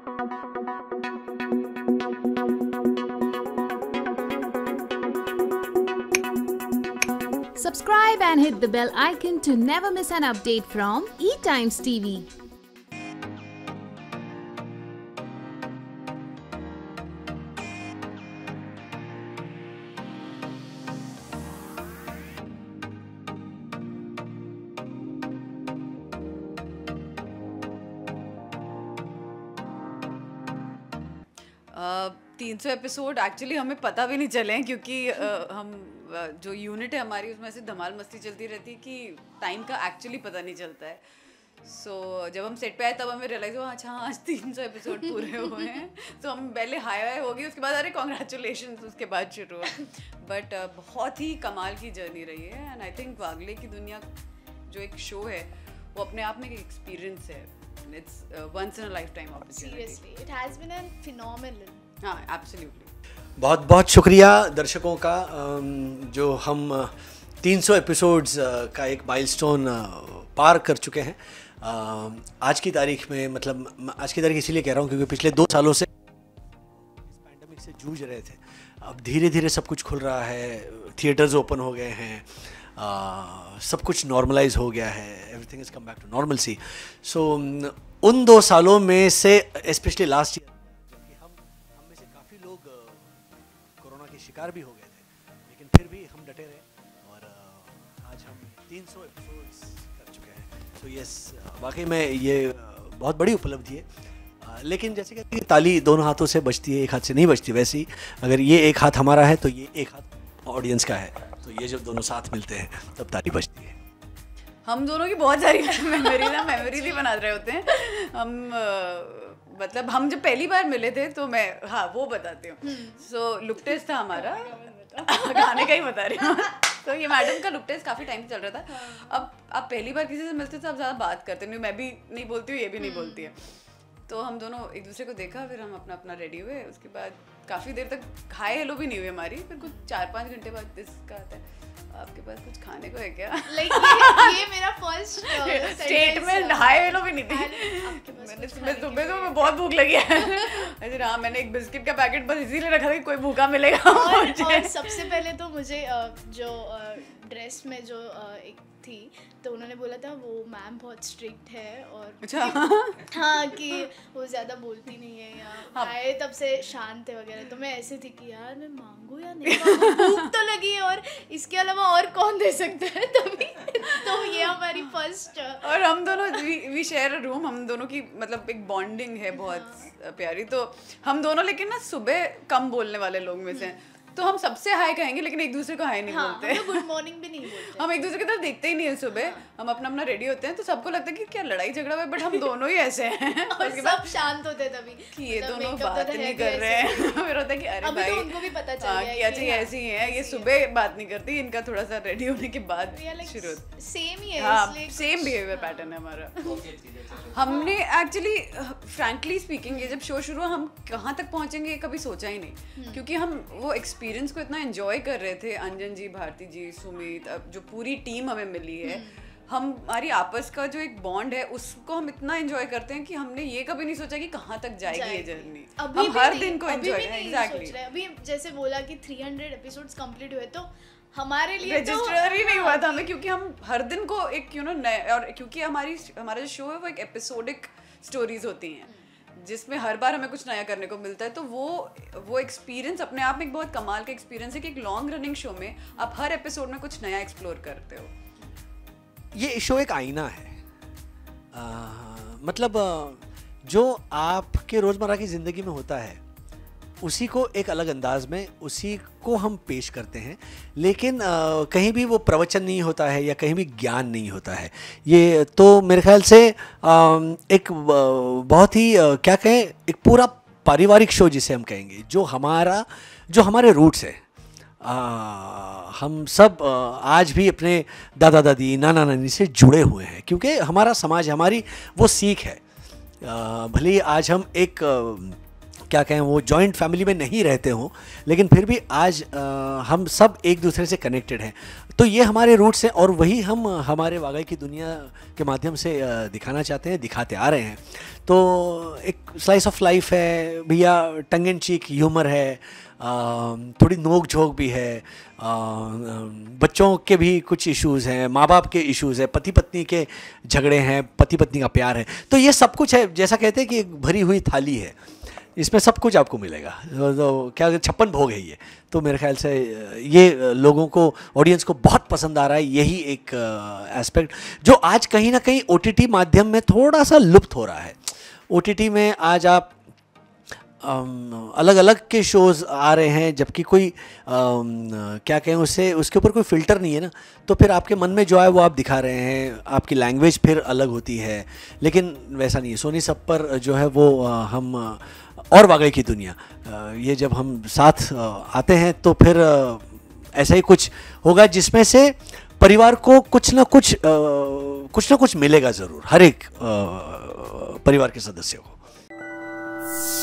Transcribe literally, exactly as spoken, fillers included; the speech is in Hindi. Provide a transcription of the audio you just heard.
Subscribe and hit the bell icon to never miss an update from eTimes T V. तीन सौ एपिसोड एक्चुअली हमें पता भी नहीं चले क्योंकि uh, हम uh, जो यूनिट है हमारी उसमें से धमाल मस्ती चलती रहती है कि टाइम का एक्चुअली पता नहीं चलता है. सो so, जब हम सेट पे आए तब हमें रियलाइज हुआ अच्छा हाँ आज तीन सौ एपिसोड पूरे हुए हैं. तो हम पहले हाई हाई हो गई, उसके बाद अरे कॉन्ग्रेचुलेशन, उसके बाद शुरू हुआ. बट uh, बहुत ही कमाल की जर्नी रही है एंड आई थिंक वागले की दुनिया जो एक शो है वो अपने आप में एक एक्सपीरियंस है. It's uh, once in a lifetime opportunity. Seriously, it has been a phenomenal. हाँ, absolutely. बहुत बहुत शुक्रिया दर्शकों का जो हम तीन सौ एपिसोड्स का एक माइलस्टोन पार कर चुके हैं आज की तारीख में. मतलब आज की तारीख इसीलिए कह रहा हूँ क्योंकि पिछले दो सालों से इस पैंडेमिक से जूझ रहे थे. अब धीरे धीरे सब कुछ खुल रहा है, थिएटर्स ओपन हो गए हैं, Uh, सब कुछ नॉर्मलाइज हो गया है, everything is come back to normalcy. So उन दो सालों में से स्पेशली लास्ट ईयर जबकि हम हम में से काफ़ी लोग कोरोना के शिकार भी हो गए थे, लेकिन फिर भी हम डटे रहे और uh, आज हम तीन सौ एपिसोड्स कर चुके हैं. तो so, यस yes, वाकई में ये uh, बहुत बड़ी उपलब्धि है. uh, लेकिन जैसे कहते हैं ताली दोनों हाथों से बजती है, एक हाथ से नहीं बजती, वैसे ही अगर ये एक हाथ हमारा है तो ये एक हाथ ऑडियंस का है. तो ये जब दोनों साथ मिलते हैं तब ताली बजती है. हम दोनों की बहुत सारी मेमोरीज ना मेमोरीज ही बना रहे होते हैं हम. uh, मतलब हम जब पहली बार मिले थे तो मैं हाँ वो बताती हूँ. सो लुक टेस्ट था हमारा, गाने का ही बता रही हूँ. तो ये मैडम का लुक टेस्ट काफ़ी टाइम से चल रहा था. अब आप पहली बार किसी से मिलते तो आप ज़्यादा बात करते नहीं, मैं भी नहीं बोलती हूँ, ये भी नहीं बोलती है. तो हम दोनों एक दूसरे को देखा, फिर हम अपना अपना रेडी हुए. उसके बाद काफ़ी देर तक हाय हेलो भी नहीं हुई हमारी. फिर कुछ चार पाँच घंटे बाद इसका आता है आपके पास कुछ खाने को है क्या? Like, ये, ये मेरा फर्स्ट स्टेटमेंट. हाय हेलो भी नहीं थी. मैंने सुबह सुबह तो बहुत भूख लगी है. अरे हाँ, मैंने एक बिस्किट का पैकेट बस इसीलिए रखा था कि कोई भूखा मिलेगा. और, और सबसे पहले तो मुझे जो ड्रेस में जो एक थी तो उन्होंने बोला था वो मैम बहुत स्ट्रिक्ट है और अच्छा हाँ कि वो ज़्यादा बोलती नहीं है या आए तब से शांत है वगैरह. तो मैं ऐसे थी कि यार मैं मांगू या नहीं मांगू, भूख तो लगी है और इसके अलावा और कौन दे सकता है तभी. तो ये हमारी फर्स्ट. और हम दोनों वी शेयर अ रूम, हम दोनों की मतलब एक बॉन्डिंग है बहुत प्यारी. तो हम दोनों लेकिन ना सुबह कम बोलने वाले लोग में से, तो हम सबसे हाय कहेंगे लेकिन एक दूसरे को हाय नहीं हाँ, बोलते. हम गुड मॉर्निंग भी नहीं बोलते. हम एक दूसरे की तरफ देखते ही नहीं है सुबह. हाँ. हम अपना अपना रेडी होते हैं तो सबको लगता है कि क्या लड़ाई झगड़ा हुआ है, बट हम दोनों ही ऐसे हैं. और सब शांत होते हैं तभी कि ये दोनों बात नहीं कर रहे हैं. फिर होता है कि अरे भाई तो उनको भी पता चल गया कि अच्छा ये ऐसी ही है, ये सुबह बात नहीं करती, इनका थोड़ा सा रेडी होने के बाद शुरू होता है. सेम ही है. हाँ, सेम बिहेवियर पैटर्न है हमारा. हमने एक्चुअली फ्रैंकली स्पीकिंग ये जब शो शुरू हुआ हम कहाँ तक पहुँचेंगे कभी सोचा ही नहीं, क्योंकि हम वो एक्सपीरियंस को इतना एंजॉय कर रहे थे. अंजन जी, भारती जी, सुमित, अब जो पूरी टीम हमें मिली है, हम हमारी आपस का जो एक बॉन्ड है उसको हम इतना एंजॉय करते हैं कि हमने ये कभी नहीं सोचा कि कहाँ तक जाएगी ये जर्नी. हम हर दिन को एंजॉय एग्जैक्टली. अभी जैसे बोला कि तीन सौ एपिसोड्स कंप्लीट हुए तो हमारे लिए रजिस्टर ही नहीं हुआ था हमें, क्योंकि हम हर दिन को एक यू नो नए, और क्योंकि हमारी हमारा जो शो है वो एक एपिसोडिक स्टोरीज होती हैं जिसमें हर बार हमें कुछ नया करने को मिलता है. तो वो वो एक्सपीरियंस अपने आप में एक बहुत कमाल का एक्सपीरियंस है कि एक लॉन्ग रनिंग शो में आप हर एपिसोड में कुछ नया एक्सप्लोर करते हो. ये शो एक आईना है. आ, मतलब जो आपके रोज़मर्रा की ज़िंदगी में होता है उसी को एक अलग अंदाज में उसी को हम पेश करते हैं, लेकिन आ, कहीं भी वो प्रवचन नहीं होता है या कहीं भी ज्ञान नहीं होता है. ये तो मेरे ख्याल से आ, एक बहुत ही आ, क्या कहें, एक पूरा पारिवारिक शो जिसे हम कहेंगे, जो हमारा जो हमारे रूट्स है. आ, हम सब आ, आज भी अपने दादा दादी, नाना नानी से जुड़े हुए हैं, क्योंकि हमारा समाज, हमारी वो सीख है. भले ही आज हम एक क्या कहें वो जॉइंट फैमिली में नहीं रहते हों, लेकिन फिर भी आज आ, हम सब एक दूसरे से कनेक्टेड हैं। तो ये हमारे रूट्स हैं और वही हम हमारे वागई की दुनिया के माध्यम से आ, दिखाना चाहते हैं, दिखाते आ रहे हैं। तो एक स्लाइस ऑफ लाइफ है भैया, टंग एंड चीक ह्यूमर है, आ, थोड़ी नोक झोंक भी है, आ, बच्चों के भी कुछ इश्यूज़ हैं, माँ बाप के इश्यूज़ हैं, पति पत्नी के झगड़े हैं, पति पत्नी का प्यार है। तो ये सब कुछ है, जैसा कहते हैं कि एक भरी हुई थाली है, इसमें सब कुछ आपको मिलेगा। तो, तो क्या छप्पन भोग है ये। तो मेरे ख्याल से ये लोगों को, ऑडियंस को बहुत पसंद आ रहा है। यही एक एस्पेक्ट जो आज कहीं ना कहीं ओटीटी माध्यम में थोड़ा सा लुप्त हो रहा है। ओटीटी में आज आप अलग अलग के शोज़ आ रहे हैं, जबकि कोई आम, क्या कहें उससे, उसके ऊपर कोई फ़िल्टर नहीं है ना। तो फिर आपके मन में जो है वो आप दिखा रहे हैं, आपकी लैंग्वेज फिर अलग होती है, लेकिन वैसा नहीं है। सोनी सब पर जो है वो आ, हम और वागई की दुनिया, आ, ये जब हम साथ आ, आते हैं तो फिर आ, ऐसा ही कुछ होगा जिसमें से परिवार को कुछ ना कुछ आ, कुछ ना कुछ मिलेगा ज़रूर, हर एक आ, परिवार के सदस्य को।